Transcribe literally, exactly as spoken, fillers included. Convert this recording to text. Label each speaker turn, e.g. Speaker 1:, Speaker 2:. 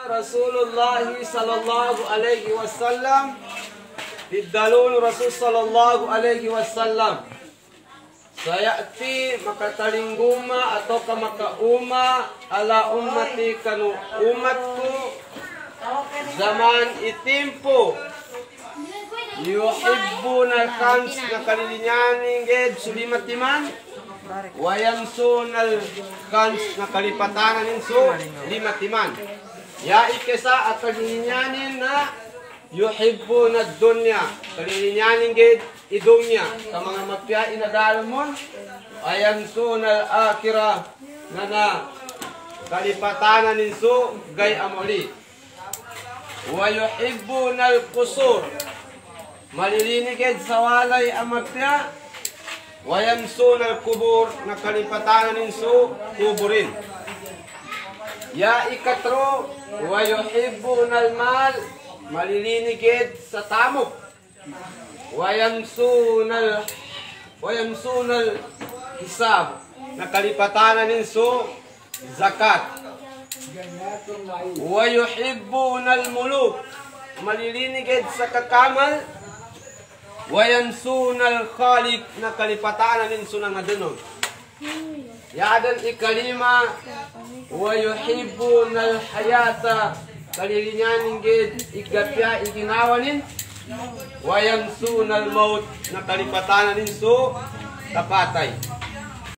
Speaker 1: Rasulullah sallallahu alaihi wasallam Hiddalun Rasul sallallahu alaihi wasallam sayati makatalingguma atau kamakauma ala ummati kanu umatku zaman itimpo yuhibbuna kans na kalilinyaning ged sulimatiman wayansunal kans na kalipatanan ninsu limatiman ya ikesa at kalilinyanin na yuhibbuna dunya kalilinyaning ged idunya sa mga mapya inadalamon wayansunal akhirah na na kalipatanan ninsu gay amoli wa yuhibbuna al-qusur malilinigid sa walay amatya wayansun al-kubur na kalipatanan ninsu kuburin ya ikatro wa yuhibbun al-mal malilinigid sa tamok wayansun al wayansun al-hisab na kalipatanan ninsu zakat wa yuhibbun al-muluk malilinigid sa kakamal wayansunal khaliq na kalipatanan ninsu ng adunog yadan ikalima wa yuhibbunal hayata kalilinyanin gid igapya iginawanin wayansunal maut na kalipatanan ninsu tapatay